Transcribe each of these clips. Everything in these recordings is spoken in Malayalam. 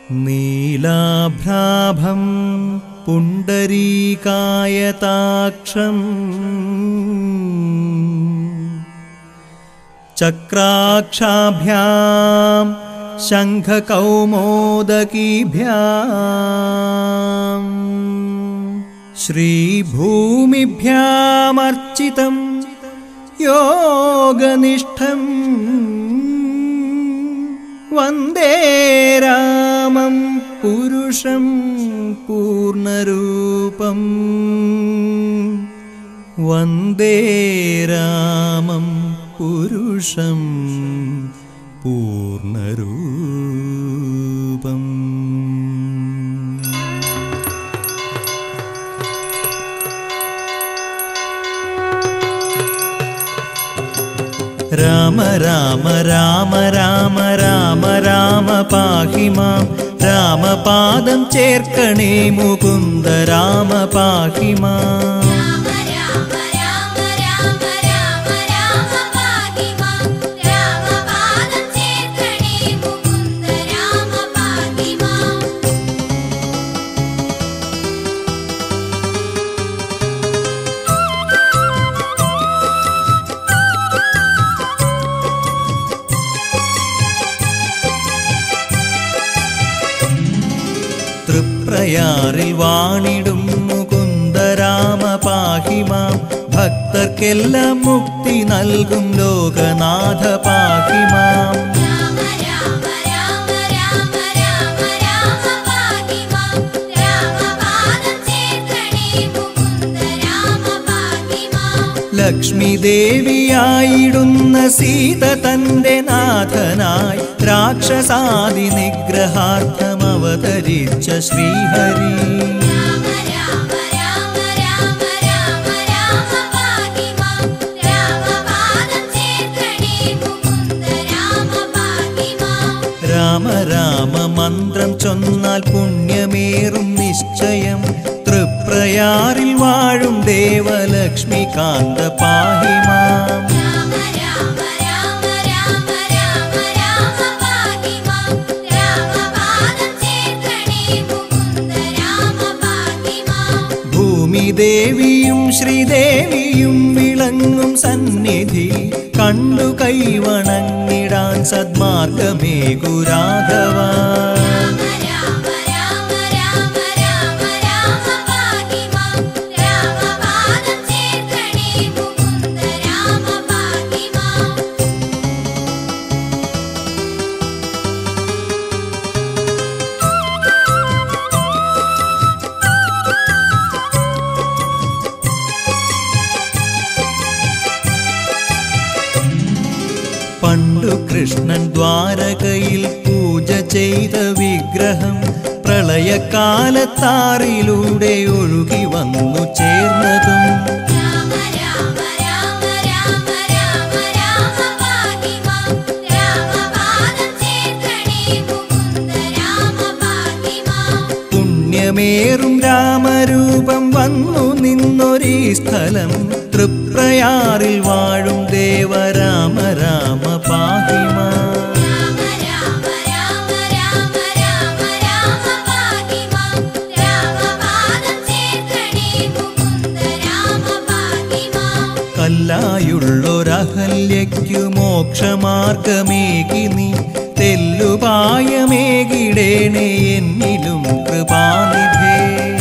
നീലാഭ്രാഭം പുണ്ടരീകായതാക്ഷം ചക്രാക്ഷാഭ്യാം ശംഖകൗമോദകീഭ്യാം ശ്രീഭൂമിഭ്യാമർച്ചിതം യോഗനിഷ്ഠം വന്ദേ രാമം പുരുഷം പൂർണ്ണരൂപം വന്ദേ രാമം പുരുഷം പൂർണ്ണരൂപം. രാമ രാമ രാമ രാമ രാമ രാമ പാഹി മാം രാമപാദം ചേർക്കണേ മുകുന്ദ രാമ പാഹി മാം. തൃപ്രയാറിൽ വാണിടും മുകുന്ദ രാമ പാഹി മാം ഭക്തർക്കെല്ലാം മുക്തി നൽകും ലോകനാഥ പാഹി മാം. ലക്ഷ്മി ദേവിയായിടുന്ന സീത തന്റെ നാഥനായി രാക്ഷസാദി നിഗ്രഹാർത്ഥം അവതരിച്ച ശ്രീഹരി. രാമ രാമ മന്ത്രം ചൊന്നാൽ പുണ്യമേറും നിശ്ചയം തൃപ്രയാറിൽ വാഴും ദേവലക്ഷ്മി കാന്ത പാഹി മാം. ഭൂമിദേവിയും ശ്രീദേവിയും വിളങ്ങും സന്നിധി കണ്ടു കൈവണങ്ങിടാൻ സദ്മാർഗമേകു രാഘവ. പണ്ടു കൃഷ്ണൻ ദ്വാരകയിൽ പൂജ ചെയ്ത വിഗ്രഹം പ്രളയകാലത്താറിലൂടെ ഒഴുകി വന്നു ചേർന്നതും പുണ്യമേറും രാമരൂപം വന്നു നിന്നൊരീ സ്ഥലം തൃപ്രയാറിൽ വാഴും ദേവ രാമ രാമ പാഹി മാം. കല്ലായുള്ളൊരഹല്യയ്ക്കു മോക്ഷമാർഗമേകി നീ തെല്ലുപായമേകിടേണേ എന്നിലും കൃപാനിധേ.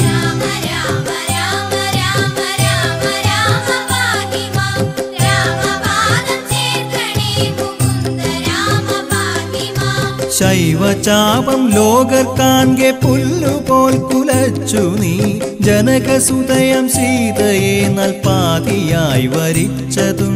ശൈവചാപം ലോകർ കാൺകെ പുല്ലുപോൽ കുലച്ചു നീ ജനകസുതയം സീതയെ നൽപാതിയായി വരിച്ചതും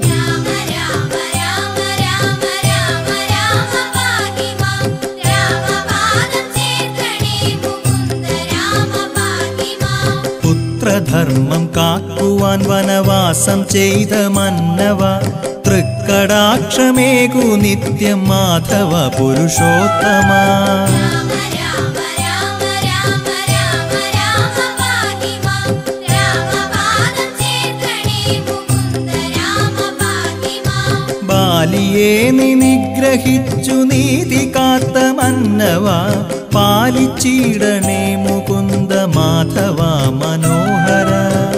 പുത്രധർമ്മം കാക്കുവാൻ വനവാസം ചെയ്ത മന്നവ തൃക്കടാക്ഷമേകു നിത്യം മാധവ പുരുഷോത്തമ. ബാലിയെ നിഗ്രഹിച്ചു നീതി കാത്ത മന്നവ പാലിച്ചിടണേ മുകുന്ദ മാധവ മനോഹര.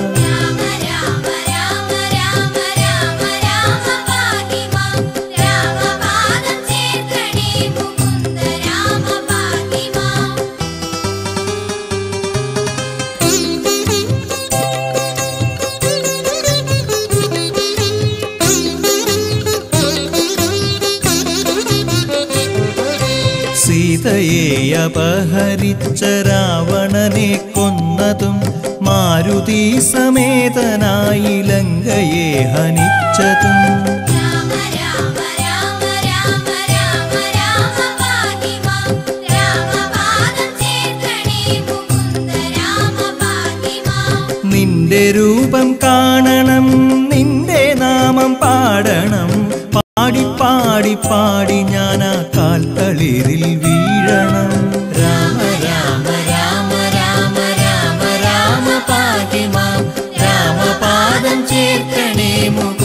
സീതയെ അപഹരിച്ച രാവണനെ കൊന്നതും മാരുതി സമേതനായി ലങ്കയെ ഹനിച്ചതും നിന്റെ രൂപം കാണണം, നിന്റെ നാമം പാടണം, പാടി പാടി പാടി ഞാനാ കാൽത്തളിരിൽ വീഴണം. രാമ രാമ രാമ രാമ രാമ രാമ പാകി മാം, രാമപാദം ചേർക്കണേ മുകുന്ദ